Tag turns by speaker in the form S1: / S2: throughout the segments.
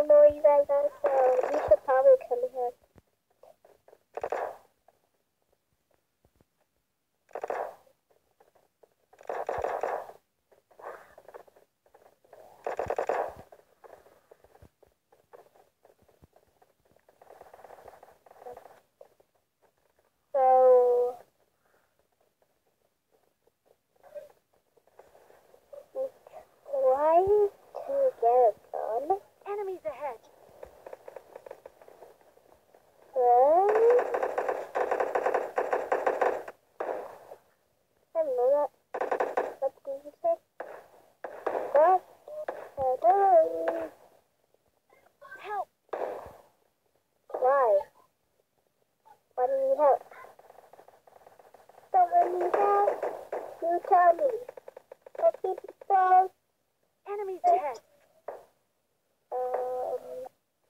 S1: don't know where you guys are, so you should probably come here. So, try to get a gun.
S2: Enemies ahead.
S1: Then, I don't know that. What did you say? What?
S2: Help!
S1: Why? Why do you need help? Someone need help? You tell me. Okay, people.
S2: Enemies ahead.
S1: Okay.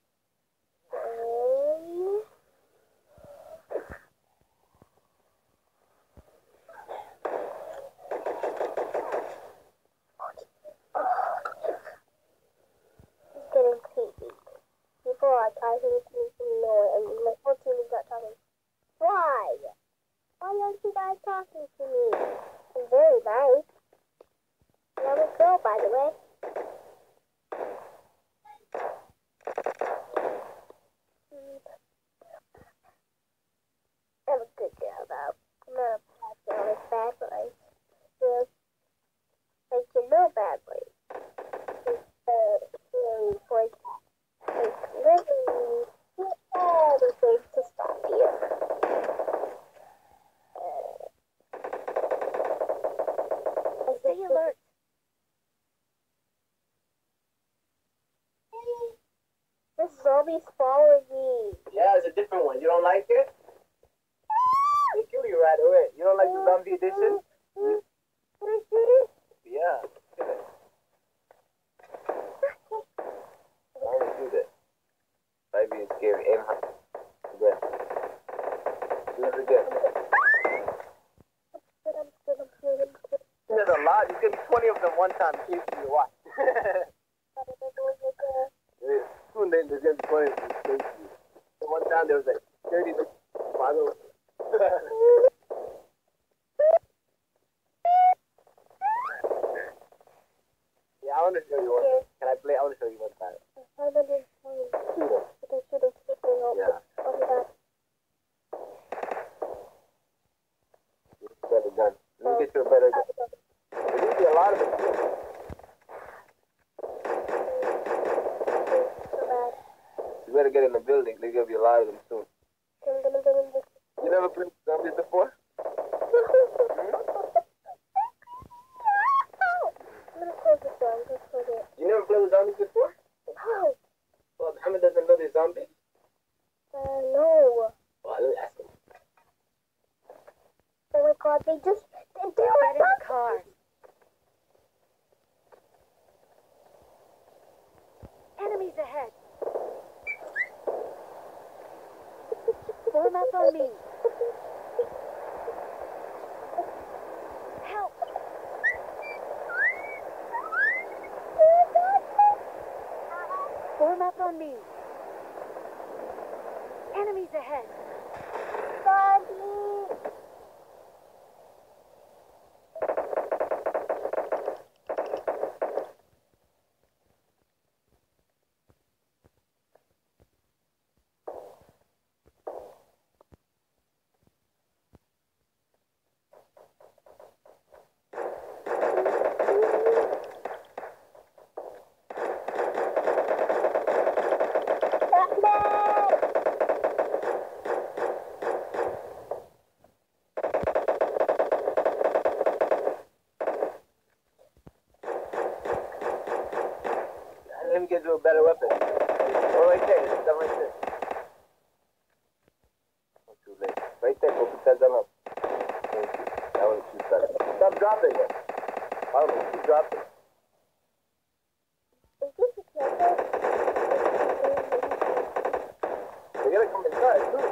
S1: It's getting creepy. People are talking to me from nowhere, and my whole team is not talking. Why? Why aren't you guys talking to me? I'm very nice. I'm a girl, by the way. I'm a good girl, though. I'm not a bad girl like bad boys. Yeah. Like, you know bad boys. Really boys like, literally, do everything to stop you.
S2: Stay alert.
S1: This zombie's following me.
S3: Yeah, it's a different one. You don't like it? They kill you right away. You don't like the zombie edition?
S1: Can I shoot it?
S3: Yeah, kill it. I want to do that. Might be scary. Aim high. Again. Do it again. There's a lot. You get 20 of them one time in case you watch. Soon then there's going to be 20 of them in case you. So one time there was like 30 bottles. Yeah, I want to show you one. Can I play? I want to show you one time. Shoot him. Yeah. You get a gun. Let me get you a better gun. There's usually a lot of them. You better get in the building. There's going to be a lot of them soon. You never played zombies before? You never played with zombies before?
S1: No.
S3: Well, Muhammad doesn't know they're zombies?
S1: No.
S3: Well, let me ask him.
S1: Oh my god, they just...
S2: Get in the car. Enemies ahead. Form up on me. Help! Form up on me. Enemies ahead.
S1: Daddy.
S3: Let me get you a better weapon. Oh, right there. It's done right there. Not too late. Right there. Go put that gun up. Thank you. That was too fast. Stop dropping it. I don't know. Keep dropping it. They're gonna come inside, too.